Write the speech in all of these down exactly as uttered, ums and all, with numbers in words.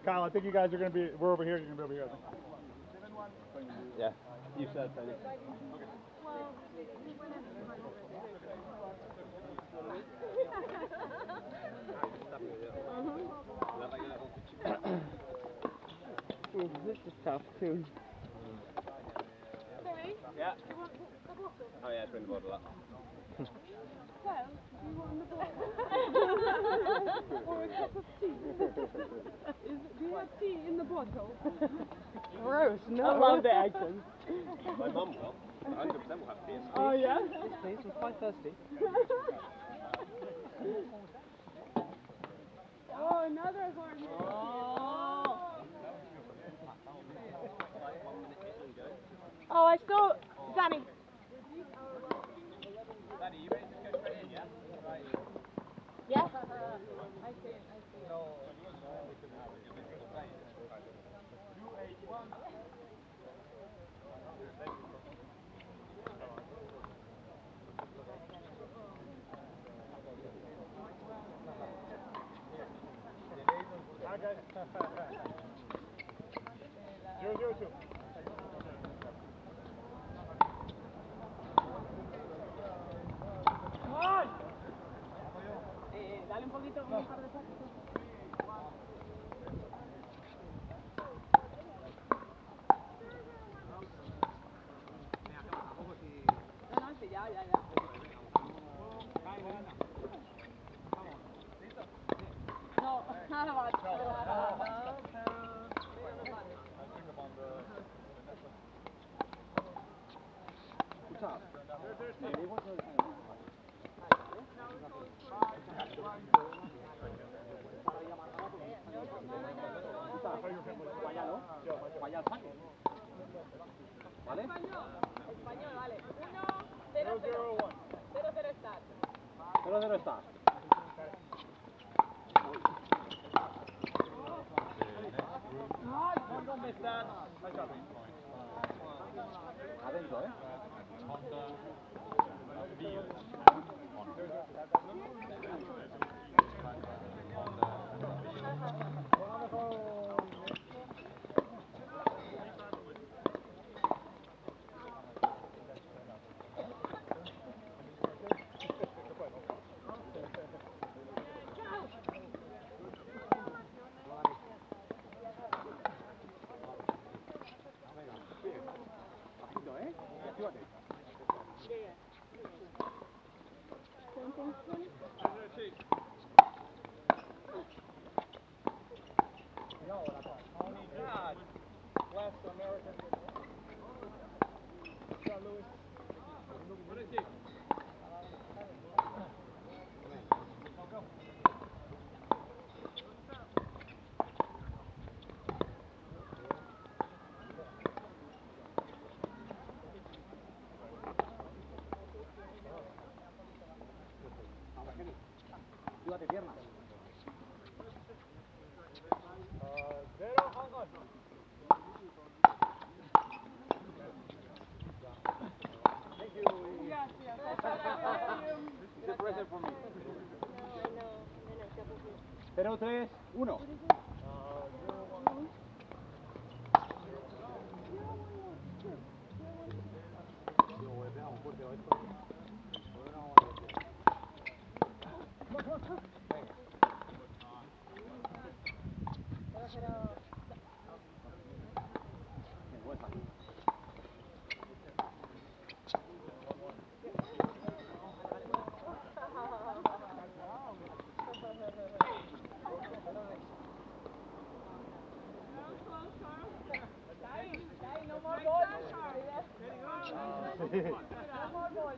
Kyle, I think you guys are going to be, we're over here, you're going to be over here, I think. Yeah, you said so. Ooh, this is tough too. Sorry? Yeah. Do you want the bottle? Oh yeah, it's in the bottle up. Well, do you want the bottle? Or a cup of tea? Is, do you have tea in the bottle? Gross, no. I love the accent. My mum will. one hundred percent will have tea. Oh, yeah? Yes, please, I'm quite thirsty. Oh, another one. Oh. Oh, I saw Danny. Danny, you ready to go straight in, yeah? Right. Yeah. I see it, I see it. Hi, guys. Zero, zero, two. Eh, dale un poquito, un par de pasitos. No, no, sí, ya, ya, ya. No, nada más. ¿Vale? Español, vale. Uno, cero, cero. Cero, cero, start. cero cero está. Don't miss that. Nice job. Adentro, ¿eh? West American. Saint Louis. Actívate piernas. Uh, zero, Hong Kong. Thank you. Gracias. It's a present for me. cero tres uno. No more balls. No more balls.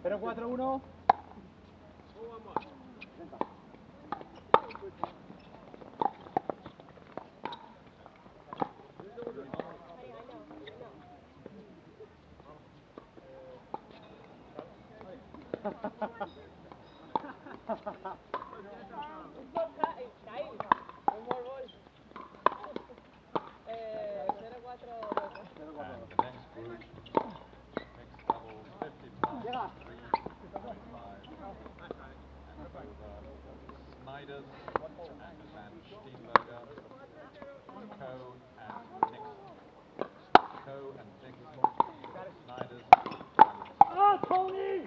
cero cuatro uno. Un more ball. Eh, cero cuatro dos. And the next group, mixed doubles, fifty plus, three twenty-five. And so the Snyders and Steenberger, Co and Nix. Co and Nix, Snyders, Ah, Tony!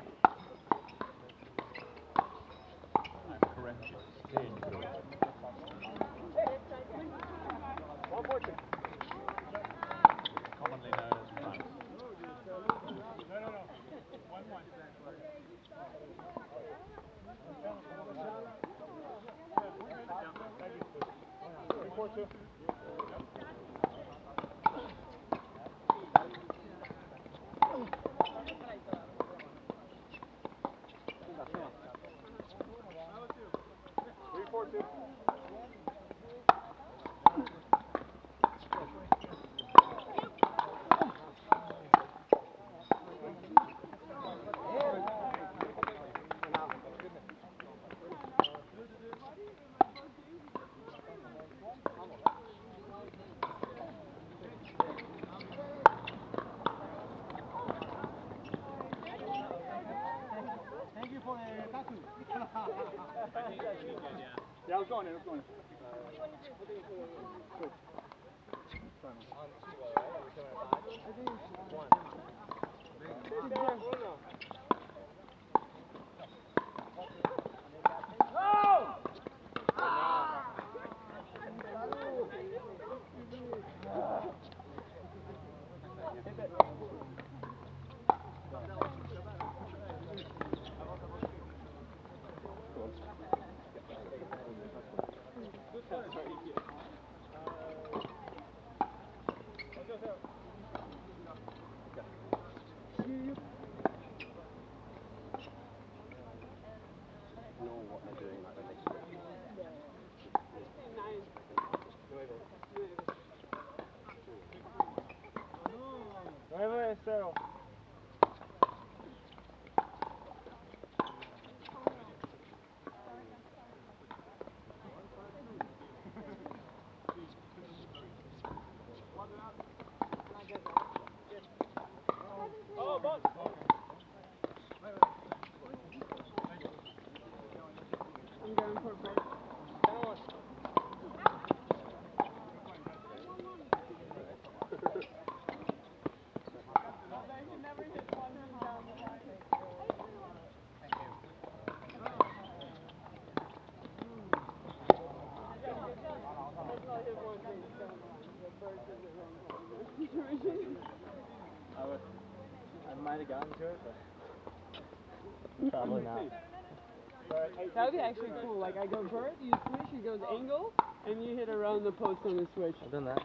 I'm correcting, Steenberger. One more thing. Commonly known as France. No, no, no. One, one. Three, four, two. Three, four, two. Thank you for the tattoo. Yeah, I was going, I was going. Nueve, cero. Oh, boss. I'm going for a break. I would, I might have gotten to it, but probably not. That would be actually cool. Like I go vert, you switch, he goes angle, and you hit around the post on the switch. I've done that.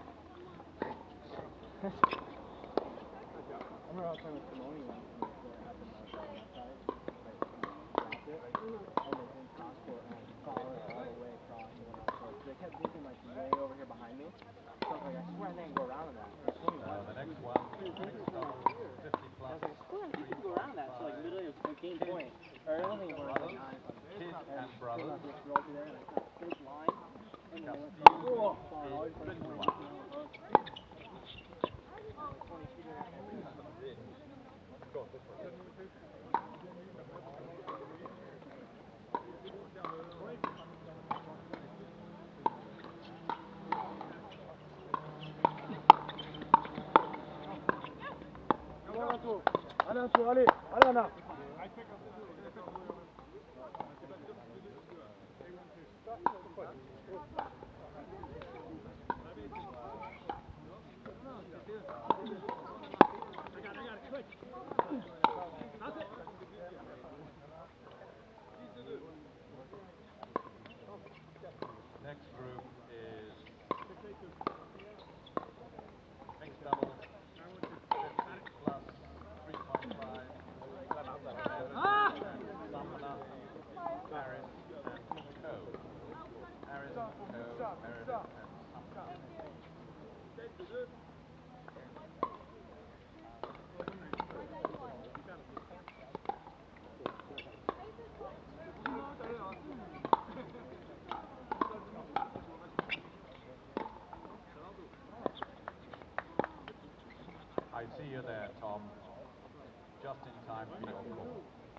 I remember I was playing with Simone once and the floor happened on that side. Like, dropped it. And they didn't cross court and I followed it all the way across and went off court. They kept moving like way over here behind me. So I was like, I swear I didn't go around in that. They told me So what. the next one, mixed doubles, fifty I plus, was like, I swear I think you can go around that. So like literally it was a game point. Or it wasn't even like brothers, nine. Kids And and brothers. I just rolled through there and I got a big line. And then I went Castillo from far out is for fifty-one. twenty feet in that Go this way. Ana su, allez, allez Ana. Next group is mixed doubles, fifty plus, three point five. Meredith and Summer. I see you there, Tom. Just in time for your call.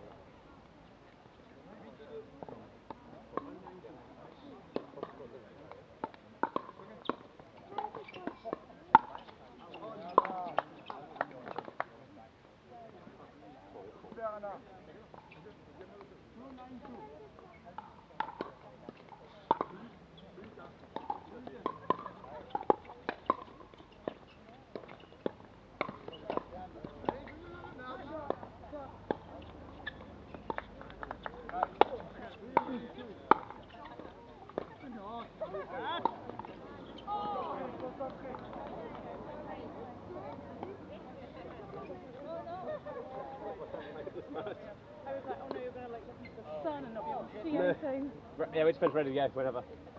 I was like, oh no, you're going to like look into the sun and not be able to see anything. Yeah, which one's ready to go, whatever.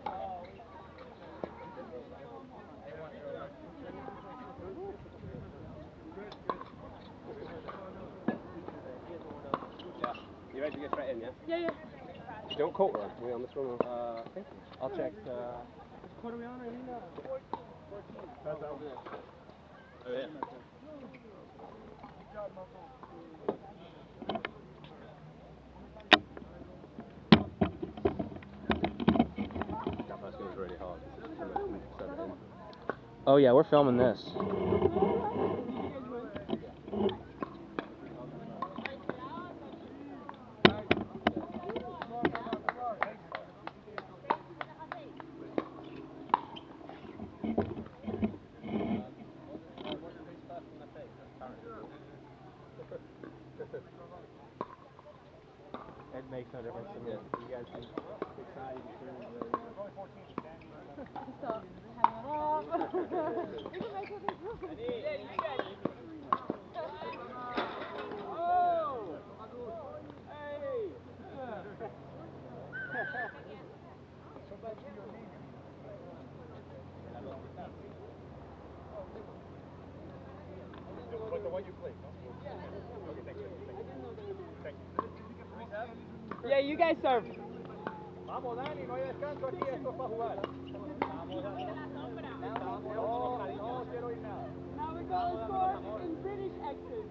Yeah. You ready to get straight in, yeah? Yeah, yeah. Do you want court run? Are we on this one? Or? Uh, I think I'll check. Uh, What are we on, Arena? That's over there. oh, yeah. That first one was really hard. Oh yeah, we're filming this. It makes no difference to me. You guys can decide. Stop. Oh. You can make everything wrong. Oh! Hey! Like the one you played, no? Okay, thank you. Thank you. Yeah, you guys serve. Vamos, Dani, no hay descanso aquí, esto es para jugar. Vamos, Dani. No, no quiero ir nada. Now we got a score in British accent.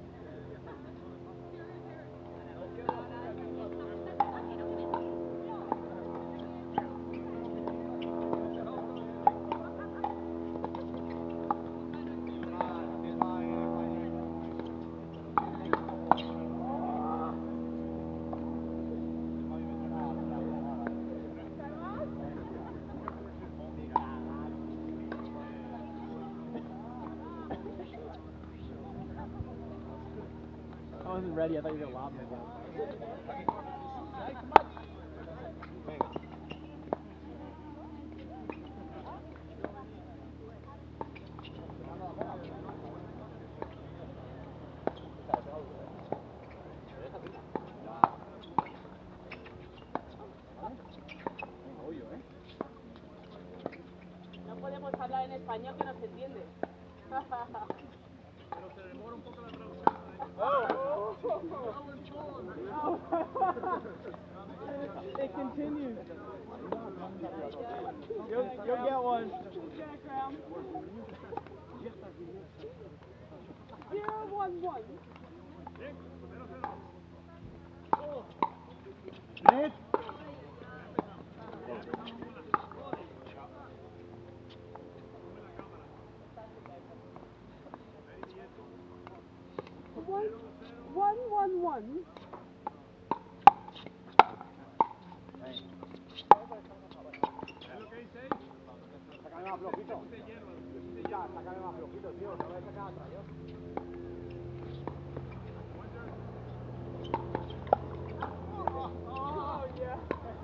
I wasn't ready. I thought you were going to lob me again. No podemos hablar en español que no se entiende. Pero se demora un poco la traducción. Oh! It continues. You'll, you'll get one. Get a crown. Zero, one, one. Red. One, one, one, one. ¿Es lo que dice él? Sácame más flojito. Ya, sácame más flojito, tío. No voy a sacar atrás yo. Oh, yeah.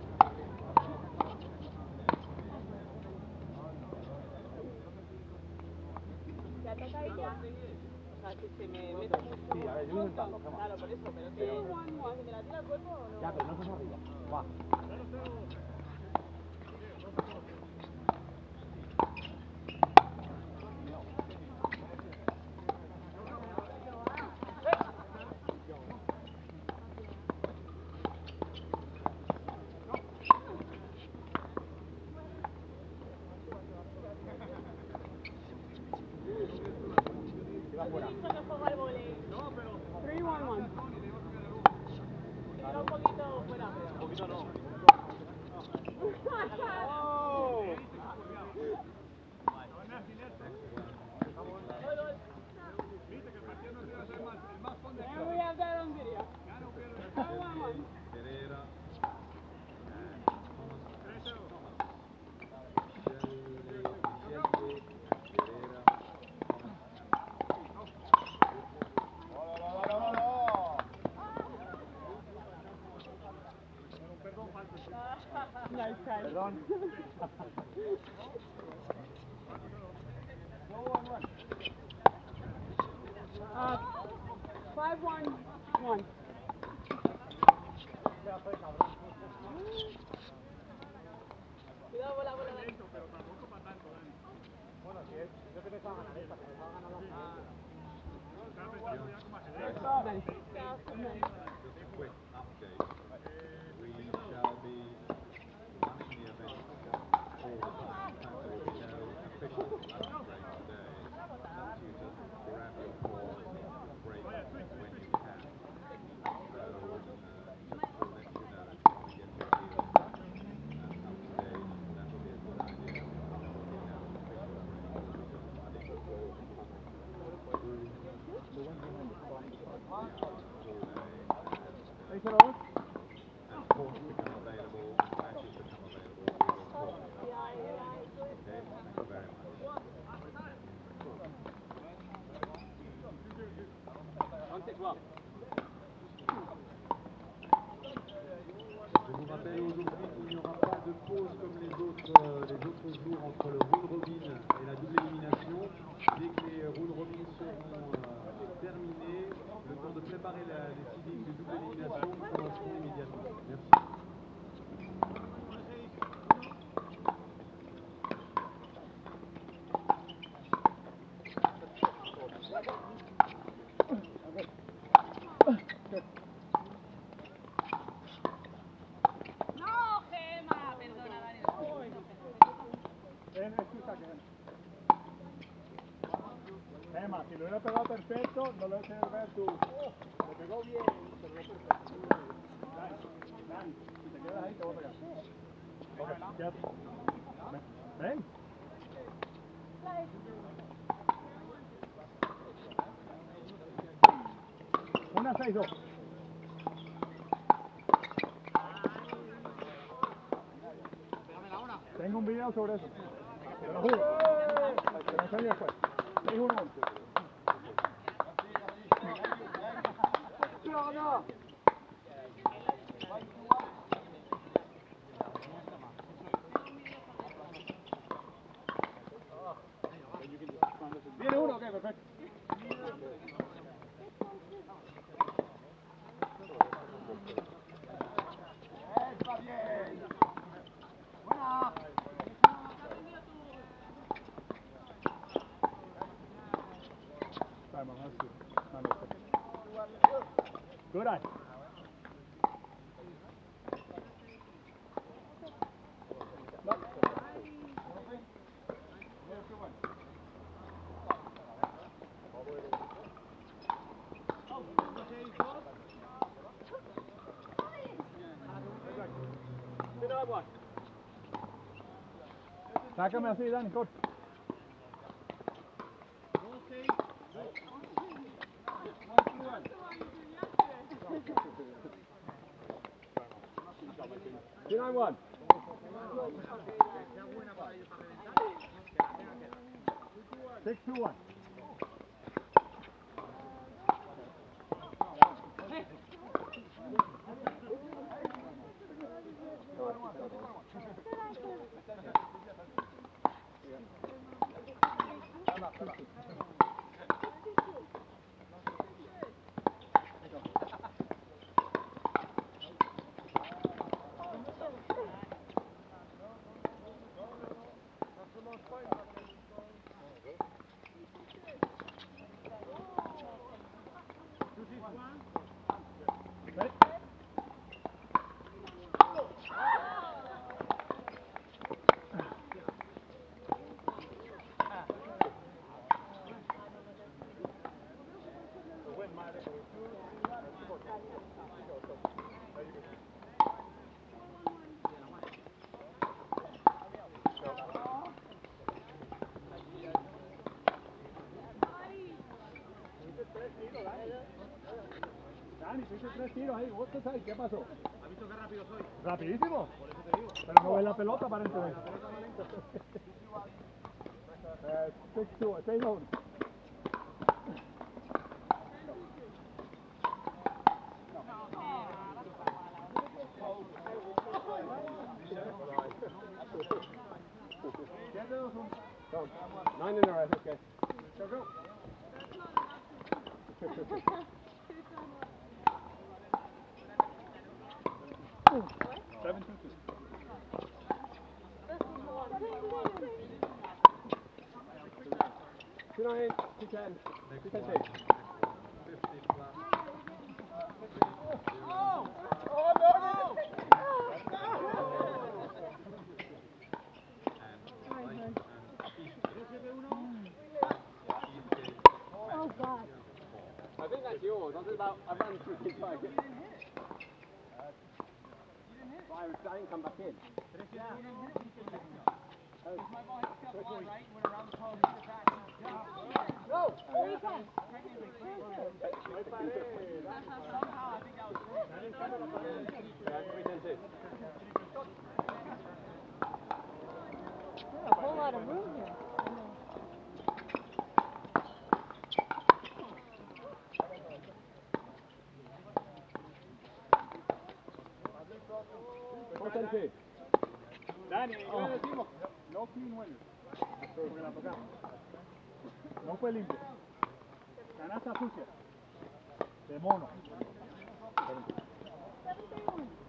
¿Te ataca ella? O sea, que se me mete mucho. Sí, a ver, yo voy intentando, ¿qué más? Claro, por eso, pero que... Zero, one, one. ¿Que me la tira al cuerpo o no? Ya, pero no estás arriba. Va. dicho que juega al volei. Three, one, one. Era un poquito fuera. Un poquito no. And we have that on video. Go one, one. Pereira. Nice try. Perdón. Uh, five, one, one. Cuidado con la bola. Bueno, si es, yo que pensaba ganar esta, pero estaba ganando la Nice. Just a quick update. We shall be running the event all the time. In fact, there will be no official lunch break today. It's up to you to grab your pause break when you can. So, uh, just to let you know, if you want to get your field uh, up to date, that would be a good idea. There will be no official break. Ahí se lo ves. As courts become available, matches become available, we will call you. Okay, thank you very much. One, six, one. Je vous rappelle aujourd'hui qu'il n'y aura pas de pause comme les autres, euh, les autres jours entre le round robin et la double élimination. Dès que les round robins seront euh, terminés, le temps de préparer la, les seedings des doubles éliminations, nous commencerons immédiatement. Merci. No, Gema, perdona, Dani. Es excusa que... Emma, si lo hubiera pegado perfecto, no lo he hecho ver tú. Lo pegó bien, pero no perfecto. Dani, Dani, si te quedas ahí te voy a pegar. Ok, quédate. Ven. Una seis dos. Tengo un video sobre eso. Te lo juro. Te lo enseño después. seis uno. No, no. ¿Viene uno? Ok, perfecto. Está bien. Buena. Time on, let's see. Good eye. No. Sácame así, Dani, corta. Two nine one. Six two one. Dani, tú hiciste tres tiros ahí. What the heck? ¿Qué pasó? ¿Has visto qué rápido soy? ¿Rapidísimo? Por eso te digo. Pero no ves la pelota aparentemente. Eh, six two, seis uno. Nine in a row, okay. Go, go. Seven two two. Two nine, two ten, two ten six. fifty plus. Oh! Oh no! Oh God. I think that's yours. I was about, I ran through his bike. I didn't come back in. Go! Somehow I think that was A whole lot of room here. Dani, yo le decimos, no clean winners, porque la tocamos. No fue limpio. Canasta sucia. De mono.